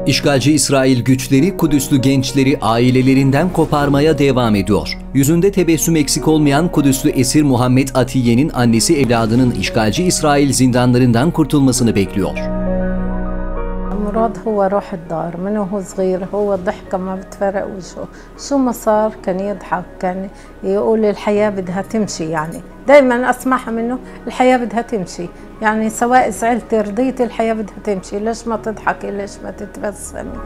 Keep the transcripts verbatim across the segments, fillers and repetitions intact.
İşgalci İsrail güçleri Kudüslü gençleri ailelerinden koparmaya devam ediyor. Yüzünde tebessüm eksik olmayan Kudüslü esir Muhammed Atiye'nin annesi evladının işgalci İsrail zindanlarından kurtulmasını bekliyor. مراد هو روح الدار من وهو صغير هو ضحكة ما بتفرق وجهه شو ما صار كان يضحك كان يقول الحياة بدها تمشي يعني دايما أسمعها منه الحياة بدها تمشي يعني سواء زعلتي رضيتي الحياة بدها تمشي ليش ما تضحكي ليش ما تتبسمي.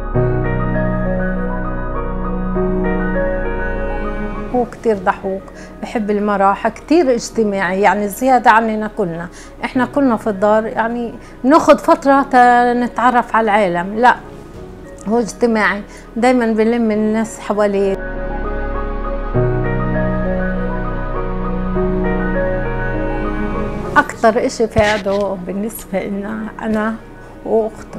هو كتير ضحوك بحب المراح كتير اجتماعي يعني زيادة عننا كلنا. احنا كلنا في الدار يعني بناخد فترة نتعرف على العالم، لا هو اجتماعي دايما بلم الناس حواليه. اكتر اشي فاده بالنسبة لنا انا واخته.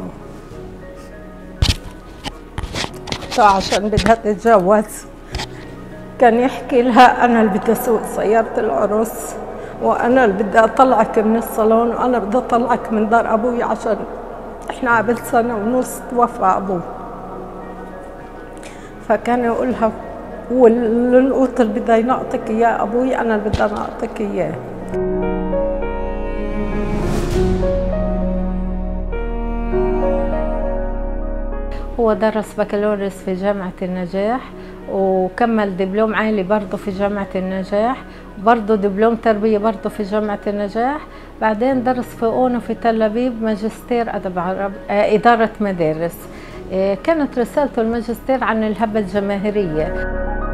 اخته عشان بدها تتجوز كان يحكي لها أنا اللي بدي أسوق سيارة العرس وأنا اللي بدي أطلعك من الصالون وأنا بدي أطلعك من دار أبوي عشان إحنا قبل سنة ونص توفى أبوي. فكان يقولها والقطر اللي بدي ينقطك إياه أبوي أنا اللي بدي أنقطك إياه. هو درس بكالوريوس في جامعة النجاح وكمل دبلوم عالي برضه في جامعة النجاح، برضه دبلوم تربية برضه في جامعة النجاح، بعدين درس في أونو في تل أبيب ماجستير أدب عرب آه إدارة مدارس. آه كانت رسالته الماجستير عن الهبة الجماهيرية.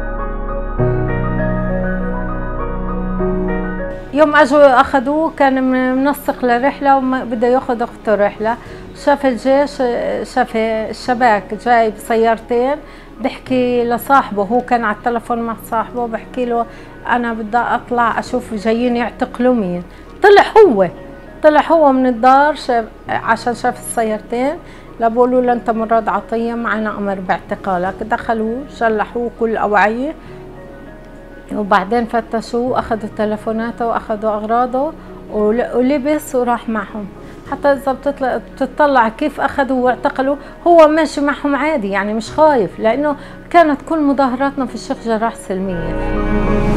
يوم اجوا اخذوه كان منسق لرحله وبده ياخذ اخته رحله، شاف الجيش شاف الشباك جاي بسيارتين بحكي لصاحبه، هو كان على التلفون مع صاحبه بحكي له انا بدي اطلع اشوف جايين يعتقلوا مين. طلع هو طلع هو من الدار شاف عشان شاف السيارتين، لا بقولوا له انت مراد عطيه معنا امر باعتقالك. دخلوه شلحوه كل اوعيه وبعدين فتشوه اخذوا تلفوناته واخذوا اغراضه ولبس وراح معهم. حتى اذا بتطلع بتطلع كيف اخذوا واعتقلوا هو ماشي معهم عادي يعني مش خايف، لانه كانت كل مظاهراتنا في الشيخ جراح سلميه.